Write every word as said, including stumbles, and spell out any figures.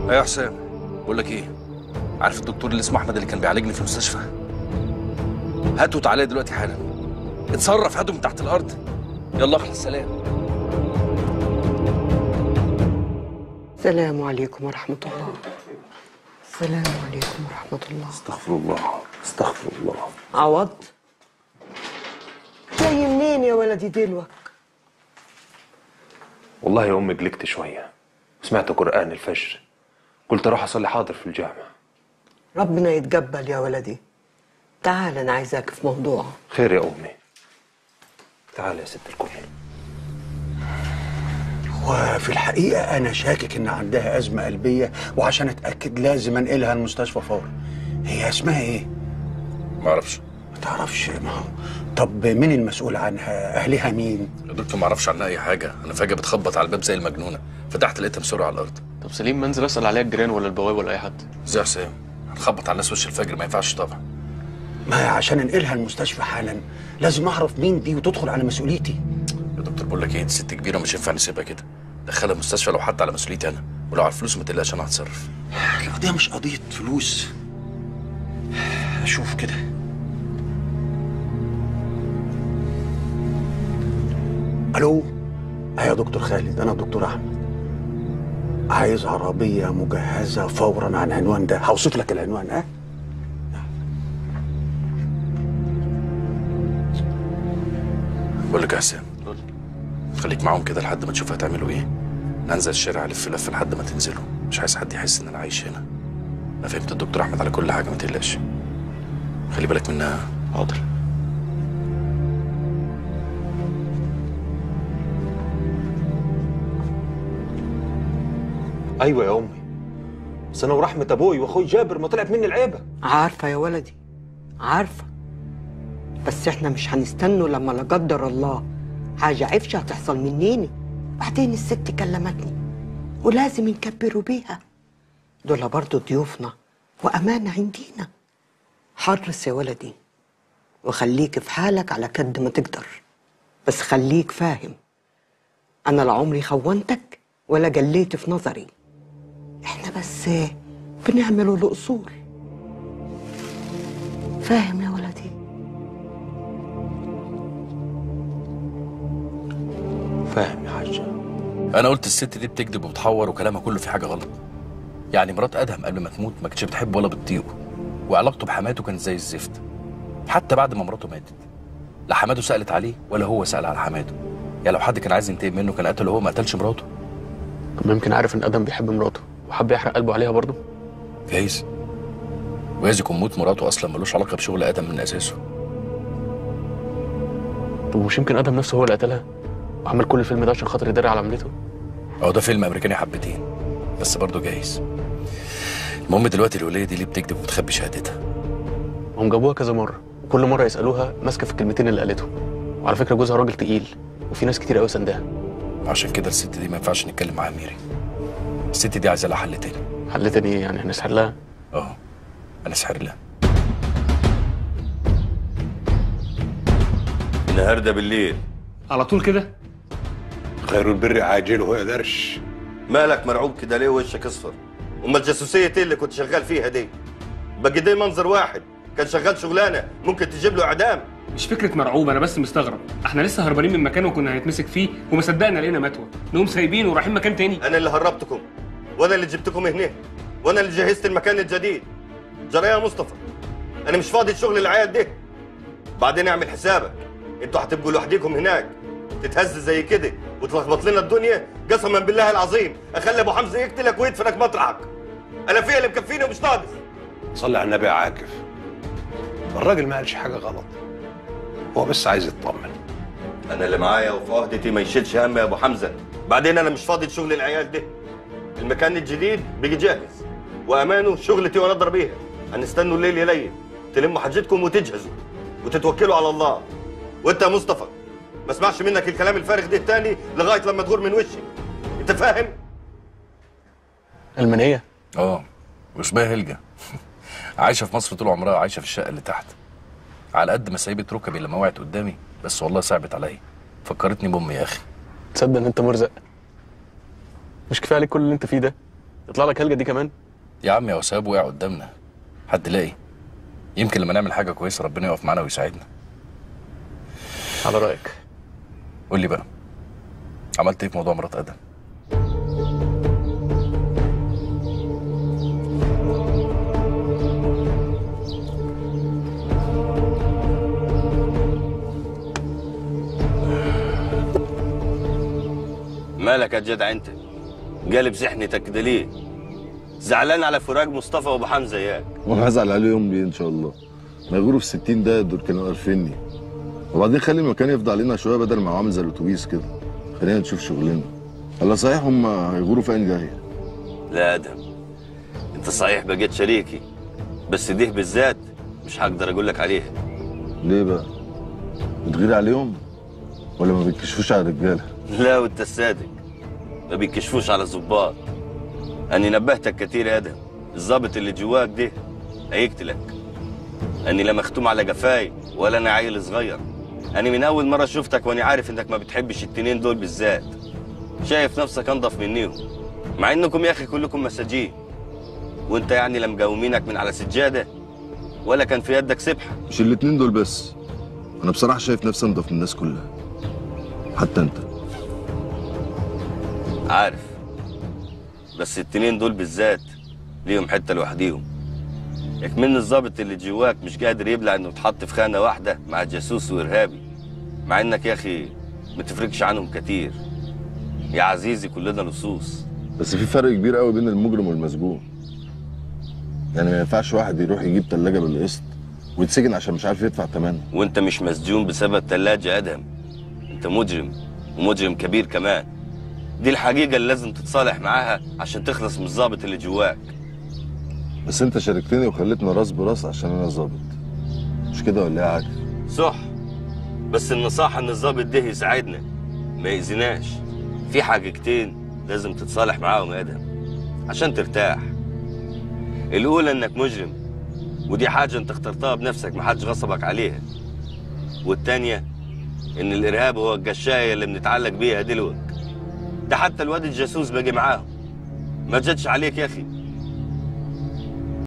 ايه يا حسام، بقول لك ايه، عارف الدكتور اللي اسمه احمد اللي كان بيعالجني في المستشفى؟ هاته وتعالى دلوقتي حالا. اتصرف، هاته من تحت الارض. يلا اخلص. سلام. السلام عليكم ورحمة الله. السلام عليكم ورحمة الله. استغفر الله استغفر الله. عوض، جاي منين يا ولدي دلوك؟ والله يا امي قلقت شويه، سمعت قرآن الفجر، قلت اروح اصلي حاضر في الجامع. ربنا يتقبل يا ولدي. تعال انا عايزاك في موضوع. خير يا امي. تعال يا ست الكل. وفي الحقيقة أنا شاكك إن عندها أزمة قلبية، وعشان أتأكد لازم أنقلها المستشفى فورا. هي اسمها إيه؟ ما اعرفش. ما تعرفش؟ ما هو طب مين المسؤول عنها؟ أهلها مين؟ يا دكتور ما اعرفش عنها اي حاجه، انا فجاه بتخبط على الباب زي المجنونه، فتحت لقيتها مسرعه على الارض. طب سليم، منزل اسال عليها الجيران ولا البواب ولا اي حد؟ ازاي يا حسام؟ هنخبط على الناس وش الفجر؟ ما ينفعش طبعا. ما عشان أنقلها المستشفى حالا لازم أعرف مين دي وتدخل على مسؤوليتي. يا دكتور بقول لك ايه، دي ست كبيره مش ينفع نسيبها كده. دخلها المستشفى لو حتى على مسؤوليتي انا، ولو على الفلوس ما تقلقش انا هتصرف. القضية مش قضية فلوس. أشوف كده. ألو. أيوة يا دكتور خالد، أنا دكتور أحمد. عايز عربية مجهزة فورا عن العنوان ده، هوصف لك العنوان. أه بقول لك يا حسام، خليك معاهم كده لحد ما تشوف هتعملوا ايه. ننزل الشارع الف لف لحد ما تنزلوا، مش عايز حد يحس ان انا عايش هنا. انا فهمت الدكتور احمد على كل حاجه، ما تقلقش. خلي بالك منها. حاضر. ايوه يا امي، بس انا ورحمه ابوي واخوي جابر ما طلعت مني العيبه. عارفة يا ولدي، عارفة، بس احنا مش هنستنوا لما لا قدر الله حاجة عفشة هتحصل منيني. بعدين الست كلمتني ولازم نكبروا بيها، دول برضو ضيوفنا وأمانة عندينا. حرص يا ولدي وخليك في حالك على قد ما تقدر، بس خليك فاهم أنا لا عمري خونتك ولا جليت في نظري. احنا بس بنعملوا الأصول. فاهم يا ولدي؟ فاهم يا حاجه. انا قلت الست دي بتكذب وبتحور وكلامها كله في حاجه غلط. يعني مرات ادهم قبل ما تموت ما كانتش بتحبه ولا بتطيقه، وعلاقته بحماته كانت زي الزفت. حتى بعد ما مراته ماتت لا حماته سالت عليه ولا هو سال على حماته. يعني لو حد كان عايز ينتقم منه كان قتله هو، ما قتلش مراته. طب يمكن عارف ان ادم بيحب مراته وحب يحرق قلبه عليها برضه. جايز. وجايز يكون موت مراته اصلا ملوش علاقه بشغل ادم من اساسه. طب مش يمكن ادم نفسه هو اللي قتلها وعمل كل الفيلم ده عشان خاطر يداري على عملته؟ اهو ده فيلم امريكاني حبتين، بس برضه جايز. المهم دلوقتي الوليه دي ليه بتكذب وبتخبي شهادتها؟ هم جابوها كذا مره وكل مره يسالوها ماسكه في الكلمتين اللي قالتهم. وعلى فكره جوزها راجل تقيل وفي ناس كتير قوي سندها. عشان كده الست دي ما ينفعش نتكلم معاها ميري. الست دي عايزه لها حل تاني. حل تاني ايه يعني؟ هنسحر لها؟ اه هنسحر لها. النهارده بالليل على طول كده؟ خير البر عاجله يا درش. مالك مرعوب كده ليه ووشك اصفر؟ امال الجاسوسيه اللي كنت شغال فيها دي بقى ده منظر واحد كان شغال شغلانه ممكن تجيب له اعدام. مش فكره مرعوب، انا بس مستغرب. احنا لسه هربانين من مكان وكنا هنتمسك فيه وما صدقنا لقينا متوه، نقوم سايبين ورايحين مكان تاني. انا اللي هربتكم وانا اللي جبتكم هنا وانا اللي جهزت المكان الجديد. جرى يا مصطفى انا مش فاضي شغل العيال ده. بعدين اعمل حسابك انتوا هتبقوا لوحديكم هناك، تتهز زي كده وتلخبط لنا الدنيا. قسما بالله العظيم اخلي ابو حمزه يقتلك ويدفنك مطرحك. انا فيها اللي مكفيني ومش ناقص. صلي على النبي يا عاكف، الراجل ما قالش حاجه غلط، هو بس عايز يطمن. انا اللي معايا وفي عهدتي ما يشيلش هم يا ابو حمزه. بعدين انا مش فاضي لشغل العيال ده. المكان الجديد بيجي جاهز وامانه شغلتي وانا اضرب بيها. هنستنوا الليل يليل تلموا حاجتكم وتجهزوا وتتوكلوا على الله. وانت يا مصطفى ما اسمعش منك الكلام الفارغ ده تاني لغايه لما تغور من وشي. انت فاهم؟ المنيه؟ اه وشبه هلجة. عايشه في مصر طول عمرها، عايشه في الشقه اللي تحت. على قد ما سايبت ركبي لما وقعت قدامي، بس والله صعبت عليا. فكرتني بامي يا اخي. تصدق ان انت مرزق؟ مش كفايه عليك كل اللي انت فيه ده؟ يطلع لك هلجه دي كمان؟ يا عم يا وساب وقع قدامنا، حد لاقي؟ يمكن لما نعمل حاجه كويسه ربنا يقف معانا ويساعدنا. على رايك. قول لي بقى، عملت ايه في موضوع مرات ادم؟ مالك يا جدع انت؟ قالب سحنتك كده ليه؟ زعلان على فراق مصطفى وابو حمزه اياك؟ وانا هزعل عليهم ليه ان شاء الله؟ ما يغوروا في ستين دقيقة دول كانوا قرفني. وبعدين خلي المكان يفضى علينا شويه بدل ما هو عامل زي الاتوبيس كده. خلينا نشوف شغلنا. هلا صحيح هم هيغوروا في انهي جايه؟ لا ادهم، انت صحيح بقيت شريكي، بس دي بالذات مش هقدر اقول لك عليها. ليه بقى؟ بتغير عليهم؟ ولا ما بيتكشفوش على الرجاله؟ لا وانت الصادق، ما بيكشفوش على الظباط. اني نبهتك كتير يا ادهم، الظابط اللي جواك ده هيقتلك. اني لا مختوم على جفاي ولا انا عيل صغير. اني من اول مره شفتك وانا عارف انك ما بتحبش التنين دول بالذات. شايف نفسك انضف منيهم، مع انكم يا اخي كلكم مساجين. وانت يعني لا مقاومينك من على سجاده ولا كان في يدك سبحه. مش الاتنين دول بس، انا بصراحه شايف نفسي انضف من الناس كلها، حتى انت. عارف، بس التنين دول بالذات ليهم حته لوحديهم. يكمن الظابط اللي جواك مش قادر يبلع انه اتحط في خانه واحده مع جاسوس وارهابي، مع انك يا اخي ما تفرقش عنهم كتير. يا عزيزي كلنا لصوص. بس في فرق كبير قوي بين المجرم والمسجون. يعني ما ينفعش واحد يروح يجيب ثلاجه بالقسط ويتسجن عشان مش عارف يدفع ثمنها. وانت مش مسجون بسبب ثلاجه ادهم، انت مجرم، ومجرم كبير كمان. دي الحقيقه اللي لازم تتصالح معاها عشان تخلص من الظابط اللي جواك. بس انت شاركتني وخليتنا راس براس عشان انا ظابط، مش كده ولا ايه يا عادل؟ صح، بس النصاحه ان الظابط ده يساعدنا ما يأذيناش. في حاجتين لازم تتصالح معاهم يا ادهم عشان ترتاح. الاولى انك مجرم، ودي حاجه انت اخترتها بنفسك، محدش غصبك عليها. والتانيه ان الارهاب هو الجشايه اللي بنتعلق بيها دلوقتي. ده حتى الواد الجاسوس باقي معاهم. ما جاتش عليك يا اخي؟